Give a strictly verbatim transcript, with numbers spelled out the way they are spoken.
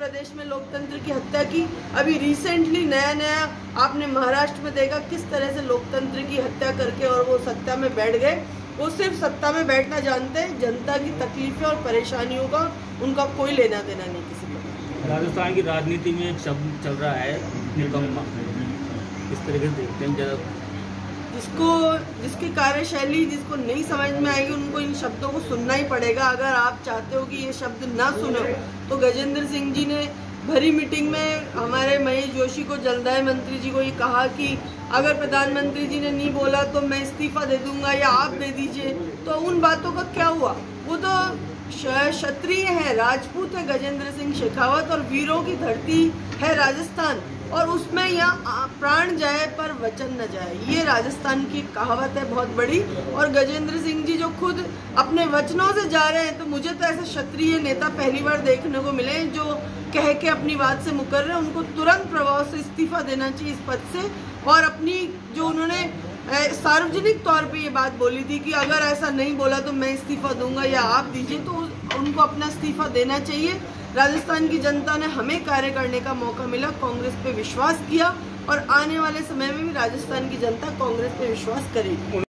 प्रदेश में लोकतंत्र की हत्या की। अभी रिसेंटली नया नया आपने महाराष्ट्र में देखा किस तरह से लोकतंत्र की हत्या करके और वो सत्ता में बैठ गए। वो सिर्फ सत्ता में बैठना जानते हैं, जनता की तकलीफें और परेशानियों का उनका कोई लेना देना नहीं किसी को। राजस्थान की राजनीति में एक शब्द चल रहा है निकम्मा, इस तरीके से देखते हैं जरा। जिसको जिसकी कार्यशैली जिसको नहीं समझ में आएगी उनको इन शब्दों को सुनना ही पड़ेगा। अगर आप चाहते हो कि ये शब्द ना सुनो तो गजेंद्र सिंह जी ने भरी मीटिंग में हमारे महेश जोशी को, जलदाय मंत्री जी को ये कहा कि अगर प्रधानमंत्री जी ने नहीं बोला तो मैं इस्तीफा दे दूंगा या आप दे दीजिए। तो उन बातों का क्या हुआ? वो तो क्षत्रिय है, राजपूत है गजेंद्र सिंह शेखावत, और वीरों की धरती है राजस्थान, और उसमें यहाँ प्राण जाए पर वचन न जाए, ये राजस्थान की कहावत है बहुत बड़ी। और गजेंद्र सिंह जी जो खुद अपने वचनों से जा रहे हैं, तो मुझे तो ऐसे क्षत्रिय नेता पहली बार देखने को मिले जो कह के अपनी बात से मुकर रहे हैं। उनको तुरंत प्रभाव से इस्तीफा देना चाहिए इस पद से। और अपनी जो उन्होंने सार्वजनिक तौर पे ये बात बोली थी कि अगर ऐसा नहीं बोला तो मैं इस्तीफा दूंगा या आप दीजिए, तो उनको अपना इस्तीफा देना चाहिए। राजस्थान की जनता ने हमें कार्य करने का मौका मिला, कांग्रेस पे विश्वास किया, और आने वाले समय में भी राजस्थान की जनता कांग्रेस पे विश्वास करेगी।